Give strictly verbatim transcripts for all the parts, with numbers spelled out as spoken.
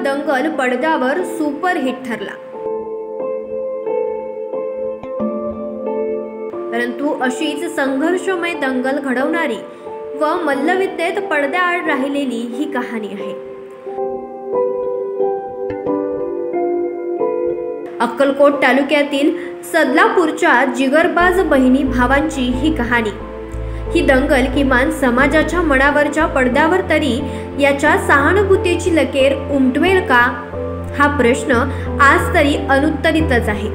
दंगल पडद्यावर सुपरहिट ठरला। परंतु अशीच संघर्षमय दंगल घडवणारी व मल्लविद्येत पडद्याआड राहिलेली ही कहाणी आहे। अक्कलकोट तालुक्यातील सदलापूरच्या जिगरबाज बहिणी भावांची ही कहाणी। ही दंगल किमान समाजाच्या मनावरच्या पडद्यावर तरी याच्या सहानुभूतीची लकेर उमटवेल का, हा प्रश्न आज तरी अनुत्तरितच आहे।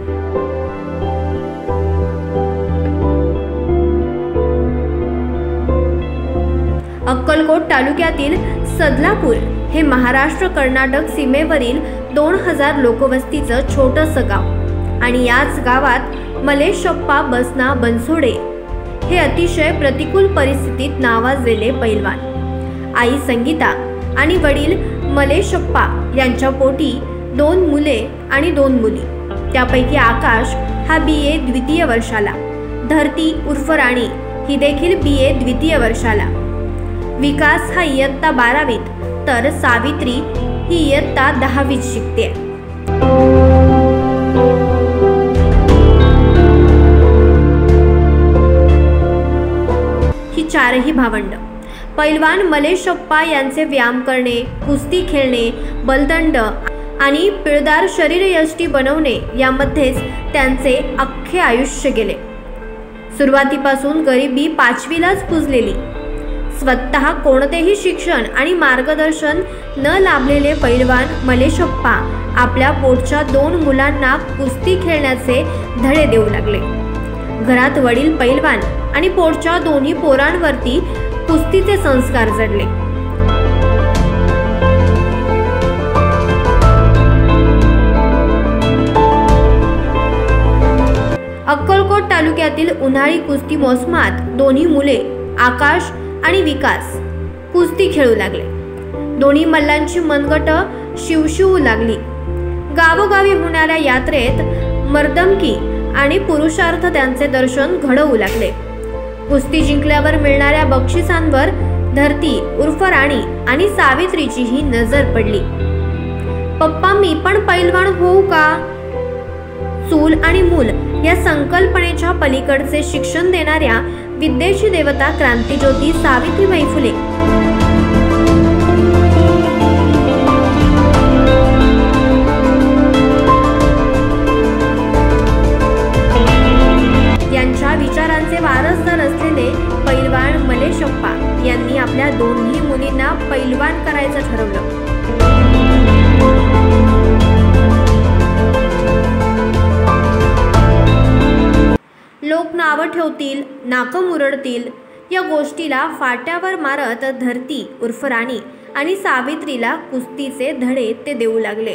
अक्कलकोट तालुक्यातील सदलापूर हे महाराष्ट्र कर्नाटक सीमेवरील दोन हजार लोकवस्तीचं छोटंसं गाव आणि याच गावात मलेशप्पा बसना बनसोडे हे अतिशय प्रतिकूल परिस्थितीत नावाजलेले पैलवान। आई संगीता आणि वडील मलेशप्पा यांच्या पोटी दोन मुले आणि दोन मुली, त्यापैकी आकाश हा बी ए द्वितीय वर्षाला, धरती उर्फ राणी ही देखील बी ए द्वितीय वर्षाला, विकास हा इयत्ता बारावीत तर सावित्री ही इयत्ता दहावीत शिकते। ही चारही भावंड पैलवान मलेशप्पा यांचे व्यायाम करणे, कुस्ती खेळणे, बलदंड आणि पिळदार शरीरयष्टी बनवणे यामध्येच त्यांचे अख्खे आयुष्य गेले। सुरुवातीपासून गरिबी पाचवीलाच पुजलेली, स्वतः कोणतेही शिक्षण आणि मार्गदर्शन न लाभलेले पैलवान मलेशप्पा आपल्या पोटच्या दोन मुलांना कुस्ती खेळण्याचे धडे देऊ लागले। घरात वडील पैलवान आणि पोटच्या दोन्ही पोरांवरती कुस्तीचे संस्कार जडले। अक्कलकोट तालुक्यातील उन्हाळी कुस्ती मोसमात दोन्ही मुले आकाश आणि विकास कुस्ती खेळू लागले। दोन्ही मल्लांची मनगट शिवशिवू लागली। गावोगावी होणाऱ्या यात्रेत मर्दमकी आणि पुरुषार्थ त्यांचे दर्शन घडवू लागले। कुस्ती जिंकल्यावर मिळणाऱ्या बक्षिसांवर धरती उर्फ राणी आणि सावित्रीचीही नजर पडली। पप्पा मी पण पैलवान होऊ का? चूल आणि मूल या संकल्पनेच्या पलीकडचे शिक्षण देणाऱ्या विद्येची देवता क्रांतिज्योती सावित्रीबाई फुले यांच्या विचारांचे वारसदार असलेले पैलवान मलेशप्पा यांनी आपल्या दोन्ही मुलींना पैलवान करायचं ठरवलं। लोक नावं ठेवतील, नाकं मुरडतील या गोष्टीला फाट्यावर मारत धरती उर्फ राणी आणि सावित्रीला कुस्तीचे धडे ते देऊ लागले।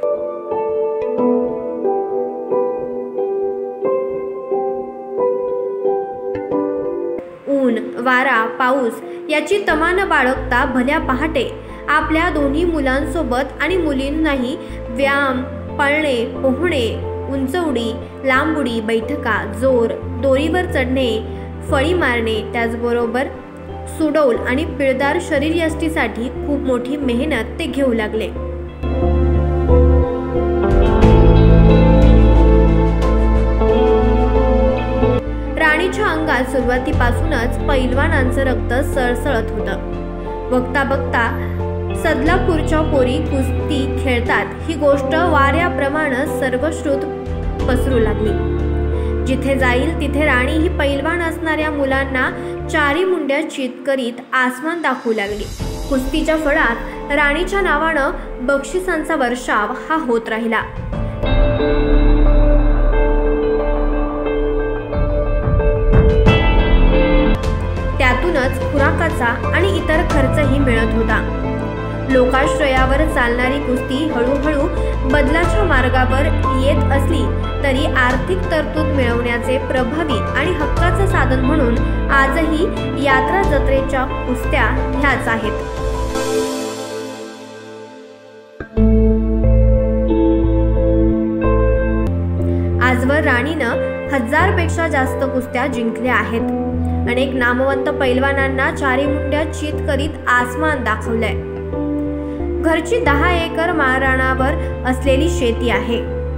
ऊन, वारा, पाऊस याची तमा न बाळगता भल्या पहाटे आपल्या दोन्ही मुलांसोबत आणि मुलींनाही व्यायाम, पळणे, पोहणे, उंच उडी, लांब उडी, बैठका, जोर, दोरीवर चढणे, फळी मारणे, त्याचबरोबर सुडौल आणि पिळदार शरीरयष्टीसाठी खूप मोठी मेहनत ते घेऊ लागले। राणीच्या अंगात सुरुवातीपासूनच पैलवानांचं रक्त सळसळत होतं। बघता बघता सदलापूरच्या पोरी कुस्ती खेळतात ही गोष्ट वाऱ्याप्रमाणे सर्वश्रुत पसरू लागली। जिथे जाईल तिथे राणी ही पैलवान असणाऱ्या मुलांना चारी मुंड्या चित करीत आसमान दाखवू लागली। कुस्तीच्या फळात राणीच्या नावानं बक्षिसांचा वर्षाव हा होत राहिला। त्यातूनच खुराकाचा आणि इतर खर्चही मिळत होता। लोकाश्रयावर चालणारी कुस्ती हळूहळू बदलाच्या मार्गावर येत असली तरी आर्थिक तरतूद मिळवण्याचे प्रभावी आणि हक्काचं साधन म्हणून आजही यात्रा जत्रेच्या कुस्त्या ह्याच आहेत। आजवर राणीनं हजारपेक्षा जास्त कुस्त्या जिंकल्या आहेत। अनेक नामवंत पैलवानांना चारी मुंड्या चित करीत आसमान दाखवलंय। घरची दहा एकर माळरानावर असलेली शेती आहे.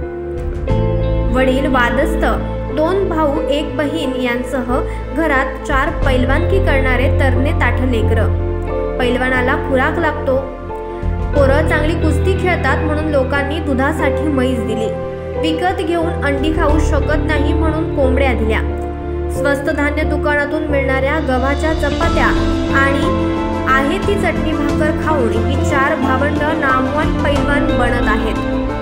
वडील वादस्त, दोन भाऊ एक बहीण यांसह घरात चार पैलवानकी करणारे तरणे ताठ लेकरं. पैलवानाला खुराक लागतो. पोरं चांगली कुस्ती खेळतात म्हणून लोकांनी दुधासाठी म्हैस दिली. विकत घेऊन अंडी खाऊ शकत नाही म्हणून कोंबड्या दिल्या. स्वस्त धान्य दुकानातून मिळणाऱ्या गव्हाच्या चपात्या आणि आहे ती चटणी भाकर खाऊन ही चार भावंड नामवंत पैलवान बनत आहेत.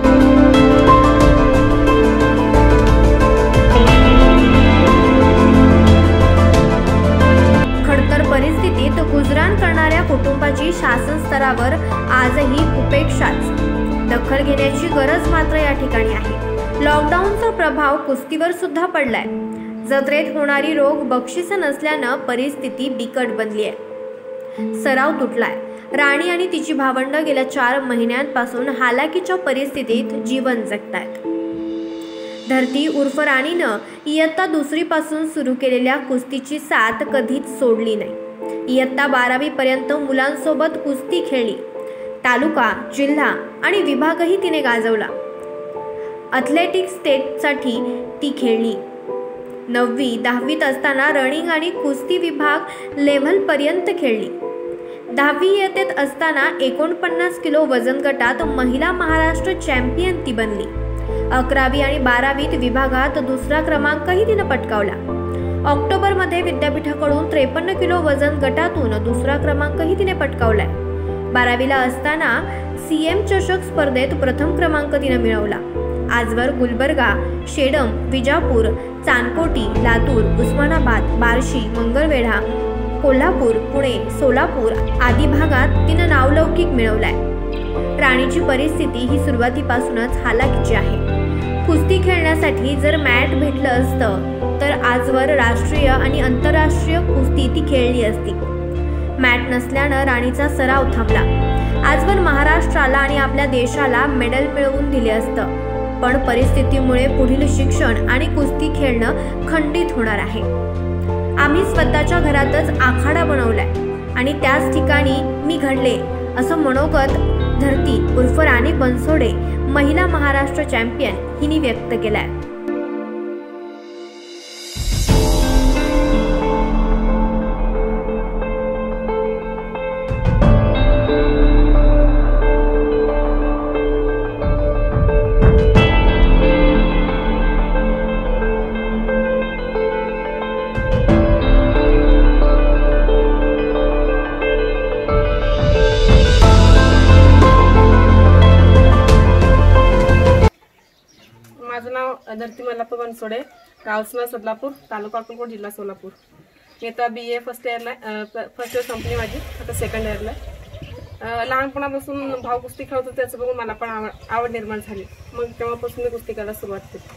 खडतर परिस्थितीत गुजराण करणाऱ्या कुटुंबाची शासन स्तरावर आजही उपेक्षाच. दखल घेण्याची गरज मात्र या ठिकाणी आहे. लॉकडाऊनचा प्रभाव कुस्तीवर सुद्धा पडलाय. जत्रेत होणारी रोग बक्षिसं नसल्यानं परिस्थिती बिकट बनली आहे. सराव तुटलाय. राणी आणि तिची भावंड गेल्या चार महिन्यांपासून हालाकीच्या परिस्थितीत जीवन जगतायत. धरती उर्फ राणीनं इयत्ता दुसरी पासून सुरू केलेल्या कुस्तीची साथ कधीच सोडली नाही. इयत्ता बारावी पर्यंत मुलांसोबत कुस्ती खेळली. तालुका, जिल्हा आणि विभागही तिने गाजवला. ॲथलेटिक्स स्टेटसाठी ती खेळली. नववी दहावीत असताना रनिंग आणि कुस्ती विभाग लेव्हलपर्यंत खेळली. दहावी इयत्तेत असताना एकोणपन्नास किलो वजन गटात महिला महाराष्ट्र चॅम्पियन ती बनली. अकरावी आणि बारावीत विभागात दुसरा क्रमांकही तिनं पटकावला. ऑक्टोबरमध्ये विद्यापीठाकडून त्रेपन्न किलो वजन गटातून दुसरा क्रमांकही तिने पटकावलाय. बारावीला असताना सी एम चषक स्पर्धेत प्रथम क्रमांक तिनं मिळवला. आजवर गुलबर्गा, शेडम, विजापूर, चांदकोटी, लातूर, उस्मानाबाद, बार्शी, मंगळवेढा, कोल्हापूर, पुणे, सोलापूर आदी भागात तिनं नावलौकिक मिळवलाय. राणीची परिस्थिती ही सुरुवातीपासूनच हालाकीची आहे. कुस्ती खेळण्यासाठी जर मॅट भेटलं असतं तर आजवर राष्ट्रीय आणि आंतरराष्ट्रीय कुस्ती ती खेळली असती. मॅट नसल्यानं राणीचा सराव थांबला. आजवर महाराष्ट्राला आणि आपल्या देशाला मेडल मिळवून दिले असतं. पण परिस्थितीमुळे पुढील शिक्षण आणि कुस्ती खेळणं खंडित होणार आहे. आम्ही स्वतःच्या घरातच आखाडा बनवलाय आणि त्याच ठिकाणी मी घडले असं मनोगत धरती उर्फ राणी बनसोडे, महिला महाराष्ट्र चॅम्पियन हिने व्यक्त केलाय. माझं नाव धरती मल्लाप्पा बनसोडे, गावसना सदलापूर, तालुका अक्कलकोट, जिल्हा सोलापूर. मी आता बी ए फर्स्ट इयरला फर्स्ट इयर संपली माझी, आता सेकंड इयरला. लहानपणापासून भाऊ कुस्ती खेळत होते त्याचं बघून मला पण आवड आवड निर्माण झाली. मग तेव्हापासून मी कुस्ती करायला सुरुवात केली.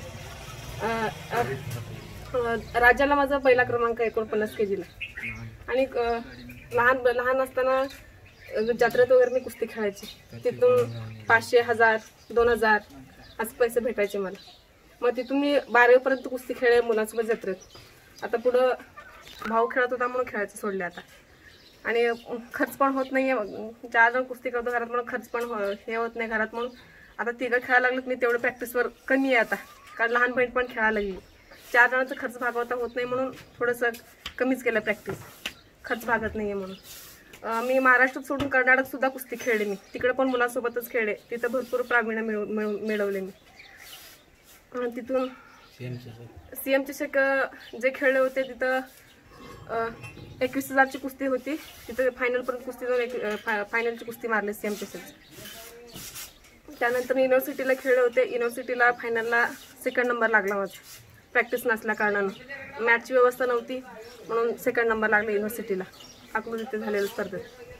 राज्याला माझा पहिला क्रमांक एकोणपन्नास के जीला. आणि लहान लहान असताना जत्रेत वगैरे मी कुस्ती खेळायची. तिथून पाचशे, हजार, दोन हजार असं पैसे भेटायचे मला. मग तिथून मी बारावीपर्यंत कुस्ती खेळले मुलांसोबत जत्रेत. आता पुढं भाऊ खेळत होता म्हणून खेळायचं सोडले आता. आणि खर्च पण होत नाही आहे. चार जण कुस्ती करतो घरात म्हणून खर्च पण हे होत नाही घरात म्हणून आता तिघं खेळायला लागलं. मी तेवढं प्रॅक्टिसवर कमी आहे आता, कारण लहान बहीण पण खेळायला लागली. चार जणांचा खर्च भागवता होत नाही म्हणून थोडंसं कमीच केलं प्रॅक्टिस, खर्च भागत नाही आहे म्हणून. मी महाराष्ट्रात सोडून कर्नाटक सुद्धा कुस्ती खेळले. मी तिकडे पण मुलांसोबतच खेळले. तिथं भरपूर प्रावीण्य मिळव मिळवले मी. तिथून सी एम चषक जे खेळले होते तिथं एकवीस हजारची कुस्ती होती. तिथं फायनलपर्यंत कुस्ती जाऊन एक फायनलची कुस्ती मारली सी एम चषक. त्यानंतर युनिव्हर्सिटीला खेळले होते. युनिव्हर्सिटीला फायनलला सेकंड नंबर लागला माझा, प्रॅक्टिस नसल्या कारणानं. मॅचची व्यवस्था नव्हती म्हणून सेकंड नंबर लागला युनिव्हर्सिटीला अकलूज इथे झालेलं स्पर्धेत.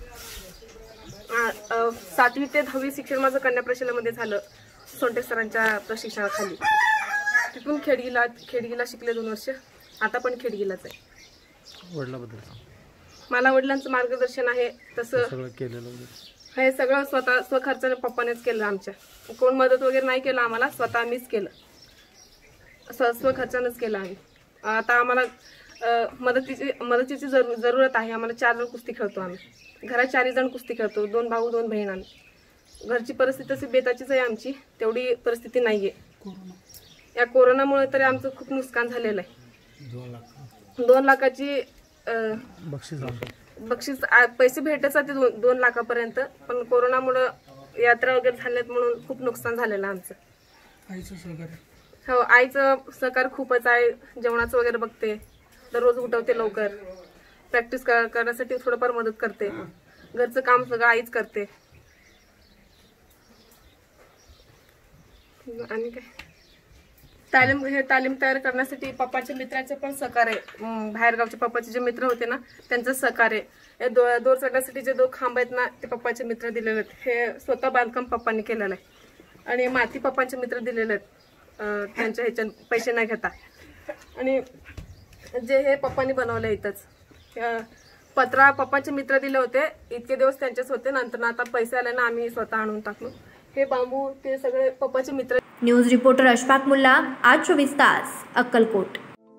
सातवी ते दहावी शिक्षण माझं कन्या प्रशालेमध्ये झालं, सोंटे सरांच्या प्रशिक्षणाखाली. तिथून खेडगीला खेडगीला शिकले दोन वर्ष. आता पण खेडगीलाच आहे. वडिलांबद्दल मला वडिलांचं मार्गदर्शन आहे तसं केलेलं हे सगळं स्वतः स्वखर्चाने पप्पानेच केलं. आमच्या कोण मदत वगैरे नाही केलं आम्हाला, स्वतः आम्हीच केलं, स्व स्वखर्चानेच केलं आम्ही. आता आम्हाला मदतीची मदतीची जरूर जरूरत आहे. आम्हाला चार जण कुस्ती खेळतो आम्ही घरात, चारही जण कुस्ती खेळतो, दोन भाऊ दोन बहीण आम्ही. घरची परिस्थिती तशी बेताचीच आहे आमची, तेवढी परिस्थिती नाही आहे. या कोरोनामुळे तरी आमचं खूप नुकसान झालेलं आहे. दोन लाखाची बक्षीस बक्षीस पैसे भेटायचा ते दोन दोन लाखापर्यंत, पण कोरोनामुळं यात्रा वगैरे झाल्यात म्हणून खूप नुकसान झालेलं आमचं. आईचं सहकार्य? हो, आईचं सहकार्य खूपच आहे. जेवणाचं वगैरे बघते, दररोज उठवते लवकर, प्रॅक्टिस करण्यासाठी थोडंफार मदत करते, घरचं काम सगळं आईच करते. आणि काय तालीम हे तालीम तयार करण्यासाठी पप्पाच्या मित्रांचे पण सहकार्य आहे. बाहेरगावचे पप्पाचे जे मित्र होते ना त्यांचं सहकार्य आहे. दो दोर चढण्यासाठी जे दोन खांब आहेत ना ते पप्पाचे मित्र दिलेले आहेत. हे स्वतः बांधकाम पप्पांनी केलेलं आहे. आणि माती पप्पांचे मित्र दिलेले आहेत त्यांच्या ह्याच्या पैसे नाही घेता. आणि जे हे पप्पांनी बनवलं इथंच पत्रा पप्पाचे मित्र दिले होते, इतके दिवस त्यांचेच होते, नंतर आता पैसे आले ना आम्ही स्वतः आणून टाकलो. हे बांबू ते सगळे पप्पाचे मित्र. न्यूज रिपोर्टर अशफाक मुल्ला, आज चोवीस तास, अक्कलकोट.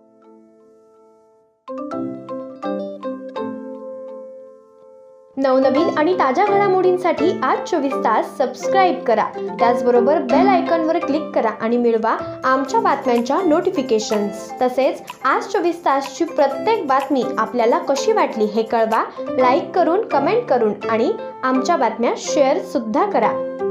नवनवीन आणि ताज्या घडामोडींसाठी आज चोवीस तास सबस्क्राईब करा. त्याचबरोबर बेल आयकॉनवर क्लिक करा आणि मिळवा आमच्या बातम्यांच्या नोटिफिकेशन्स. तसेच आज चोवीस तासची प्रत्येक बातमी आपल्याला कशी वाटली हे कळवा. लाईक करून, कमेंट करून आणि आमच्या बातम्या शेअर सुद्धा करा.